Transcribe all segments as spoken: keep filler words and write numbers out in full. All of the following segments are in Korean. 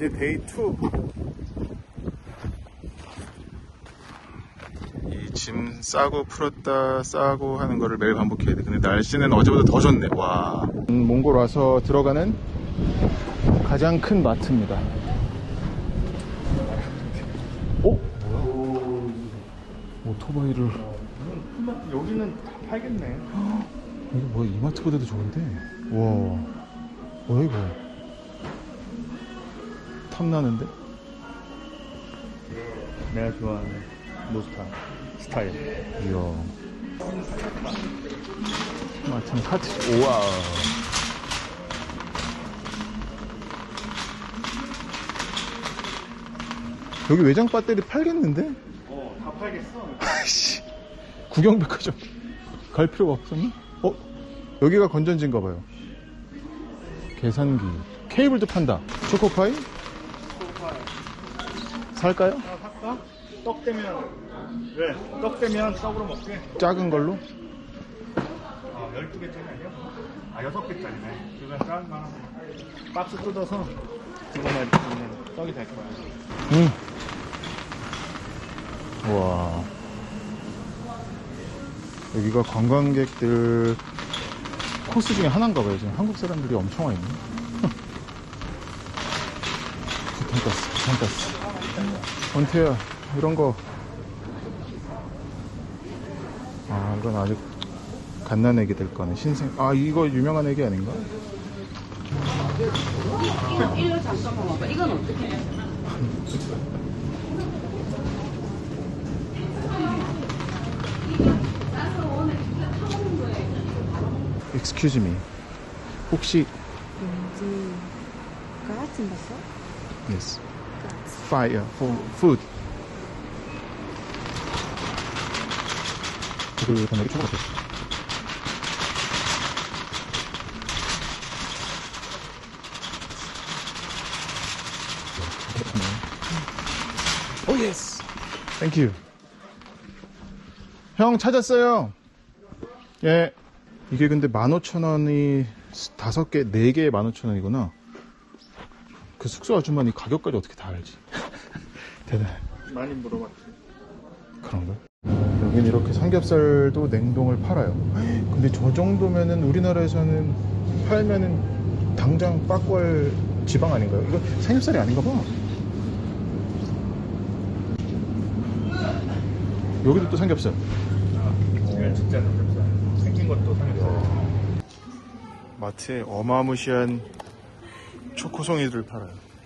이제 데이 투. 이 짐 싸고 풀었다 싸고 하는 거를 매일 반복해야 돼. 근데 날씨는 어제보다 더 좋네. 와. 몽골 와서 들어가는 가장 큰 마트입니다. 어? 뭐야? 오토바이를. 여기는 다 팔겠네. 이거 뭐야? 이마트보다도 좋은데? 와. 뭐야 이거? 탐나는데? 내가 좋아하는 노스타 스타일. 이야. 마침 카트. 우와. 여기 외장 배터리 팔겠는데? 어, 다 팔겠어. 아이씨. 구경백화점 갈 필요가 없었나? 어? 여기가 건전지인가 봐요. 계산기. 케이블도 판다. 초코파이? 초코파이. 살까요? 하나 살까? 떡 되면 왜? 떡 되면 떡으로 먹게. 작은 걸로? 아, 열두 개짜리 아니야? 아, 여섯 개짜리네. 그건 짠 만한 박스 뜯어서 그거만 넣으면 떡이 될 거야. 응. 와. 여기가 관광객들 코스 중에 하나인가 봐요. 지금 한국 사람들이 엄청 와 있네. 부탄가스, 부탄가스. 원태야, 이런 거. 아, 이건 아직 갓난애기 될 거네. 신생. 아, 이거 유명한 애기 아닌가? 이거, 이거 잠깐만 봐봐. 이건 어떻게 해? Excuse me. 혹시 왠지 같은 봤어? Yes. Fire for food. 그리고 단어리 초과 같아. 오 예스. 땡큐. 형 찾았어요. 예. 이게 근데 만 오천 원이 다섯 개, 네 개에 만 오천 원이구나. 그 숙소 아줌마는 이 가격까지 어떻게 다 알지? 대단해. 많이 물어봤지. 그런가? 여긴 이렇게 삼겹살도 냉동을 팔아요. 근데 저 정도면은 우리나라에서는 팔면은 당장 빠꾸할 지방 아닌가요? 이거 삼겹살이 아닌가 봐. 여기도 또 삼겹살. 아, 이건 진짜 삼겹살. 생긴 것도 삼겹살. 마트에 어마무시한 초코송이들을 팔아요.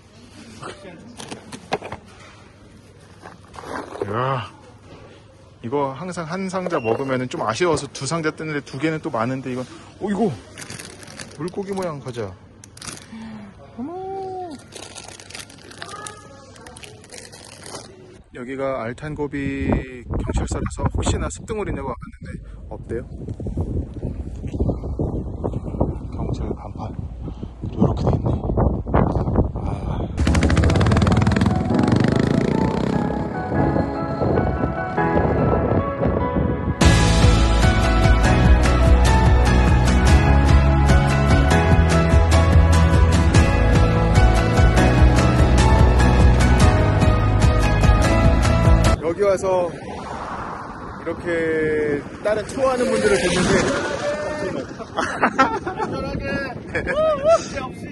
이야, 이거 항상 한 상자 먹으면 좀 아쉬워서 두 상자 뜨는데 두 개는 또 많은데 이건, 어, 이거 물고기 모양 과자. 어머. 여기가 알탄고비 경찰서라서 혹시나 습등을 있냐고 왔는데 없대요. 경찰 간판 이렇게 돼 있네. 아. 여기 와서 이렇게 다른 투어하는 분들을 뵀는데 안전하게. 없이 없이.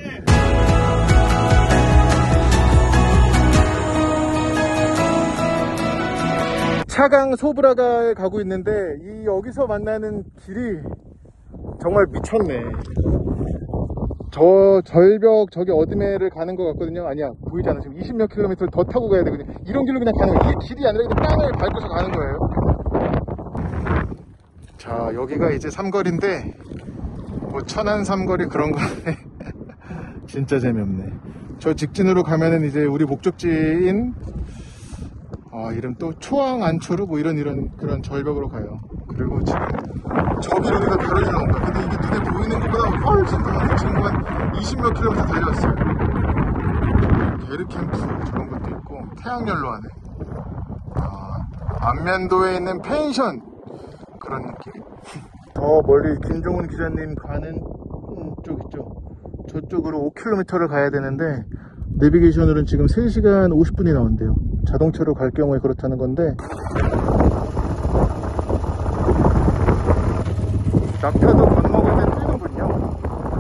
차강 소브라가에 가고 있는데 이 여기서 만나는 길이 정말 미쳤네. 저 절벽 저기 어드메를 가는 것 같거든요. 아니야, 보이지 않아. 지금 이십몇 킬로미터를 더 타고 가야 되거든요. 이런 길로 그냥 가는 거예요. 이게 길이 아니라 그냥 땅을 밟고서 가는 거예요. 자, 여기가 이제 삼거리인데 뭐 천안 삼거리 그런 거네. 진짜 재미없네. 저 직진으로 가면은 이제 우리 목적지인 아, 이름 또 초항 안초르 뭐 이런 이런 그런 절벽으로 가요. 그리고 지금 저 길어니까 별로지 나온다. 근데 이게 눈에 보이는 것보다 훨씬 더 지금 한 이십몇 킬로미터 달렸어요. 게르캠프 저런 것도 있고 태양연로하네. 아, 안면도에 있는 펜션 그런 느낌. 더 멀리 김종훈 기자님 가는 쪽 있죠. 저쪽으로 오 킬로미터를 가야 되는데 내비게이션으로는 지금 세 시간 오십 분이 나온대요. 자동차로 갈 경우에 그렇다는 건데, 낙타도 건너갈 때 뜨는군요.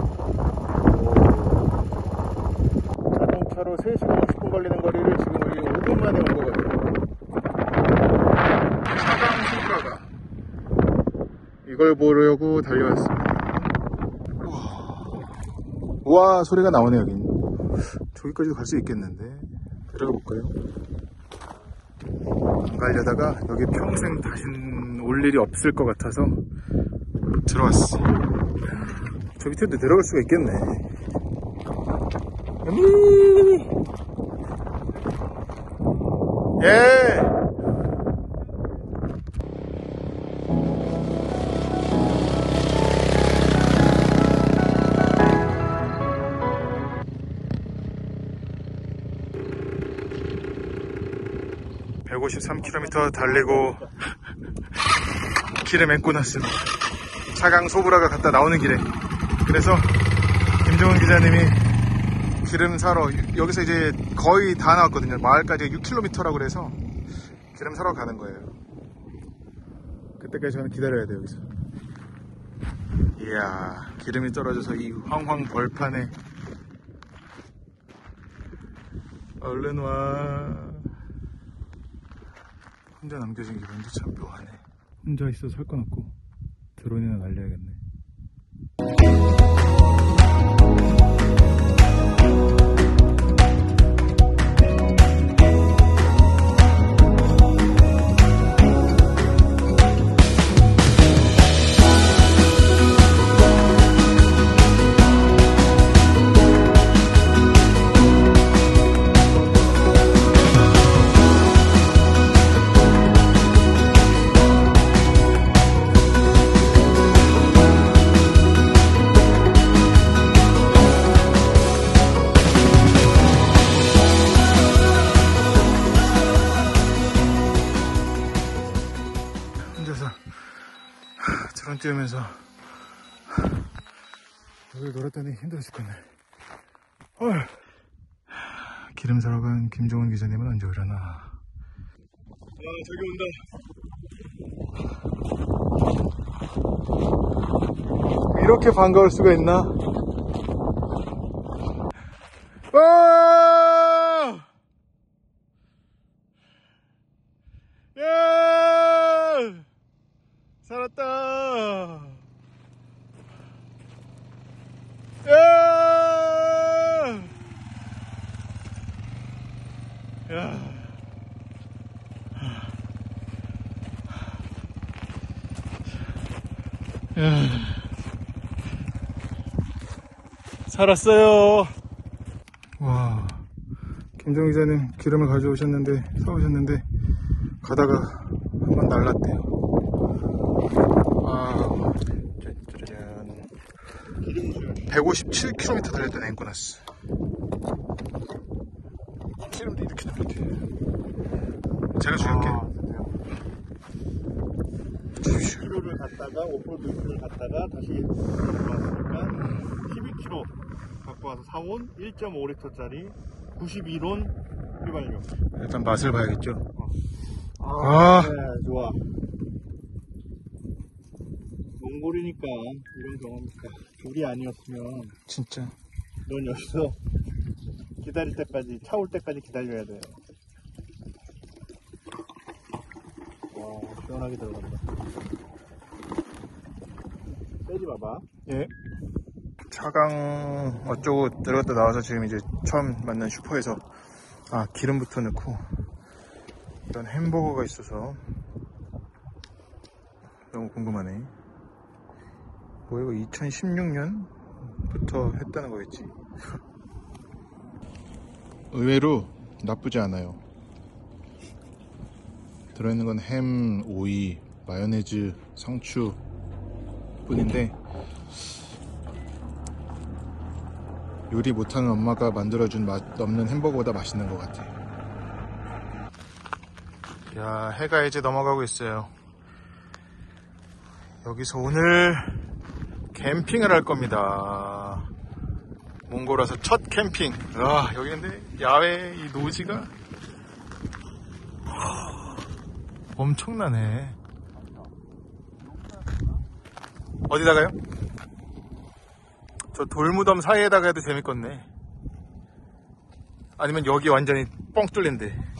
자동차로 세 시간 오십 분 걸리는 거리를 지금 우리 오 분 만에 온 거거든요. 차강 소브라가 이걸 보려고 달려왔습니다. 우와, 소리가 나오네. 여긴 저기까지도 갈 수 있겠는데 들어가 볼까요? 안 가려다가 여기 평생 다신 올 일이 없을 것 같아서 들어왔어. 저 밑에도 들어갈 수가 있겠네. 음~ 예. 백오십삼 킬로미터 달리고 길에 맺고 났습니다. 차강 소브라가 갔다 나오는 길에. 그래서 김종훈 기자님이 기름 사러, 여기서 이제 거의 다 나왔거든요. 마을까지 육 킬로미터라고 그래서 기름 사러 가는 거예요. 그때까지 저는 기다려야 돼요. 여기서. 이야, 기름이 떨어져서 이 황황 벌판에. 얼른 와. 혼자 남겨진 기분도 참 묘하네. 혼자 있어서 할 건 없고 드론이나 날려야겠네. 드론 띄우면서 여기 놀았더니 힘들어 죽겠네. 헐. 기름 사러 간 김종훈 기자님은 언제 오려나. 아, 저기 온다. 이렇게 반가울 수가 있나? 와! 야! 살았다. 야! 야! 야! 살았어요. 와, 김정 기자님 기름을 가져오셨는데, 사오셨는데 가다가 한번 날랐대요. 아, 짜자잔. 백오십칠 킬로미터 달렸던 앵코나스. 기름도 이렇게 달렸대. 제가 줄게. 아, 킬로미터를 갔다가 오프로드 를 갔다가 다시 들어왔으니까 십이 킬로미터 갖고 와서 사온 일 점 오 리터짜리 구십이 론 휘발유. 일단 맛을 봐야겠죠. 아, 아. 네, 좋아. 몽골이니까 이런 경험이니까 둘이 아니었으면 진짜. 넌 여기서 기다릴 때까지, 차 올 때까지 기다려야 돼요. 와, 시원하게 들어간다. 빼지 마봐. 예. 차강 어쩌고 들어갔다 나와서 지금 이제 처음 만난 슈퍼에서 아, 기름부터 넣고 이런 햄버거가 있어서 너무 궁금하네. 뭐 이거 이천십육 년부터 했다는 거겠지. 의외로 나쁘지 않아요. 들어있는 건 햄, 오이, 마요네즈, 상추 뿐인데 요리 못하는 엄마가 만들어준 맛 없는 햄버거보다 맛있는 것 같아. 야, 해가 이제 넘어가고 있어요. 여기서 오늘 캠핑을 할 겁니다. 몽골 와서 첫 캠핑. 와, 여기 근데 야외 이 노지가 엄청나네. 어디다가요? 저 돌무덤 사이에다가 해도 재밌겠네. 아니면 여기 완전히 뻥 뚫린데.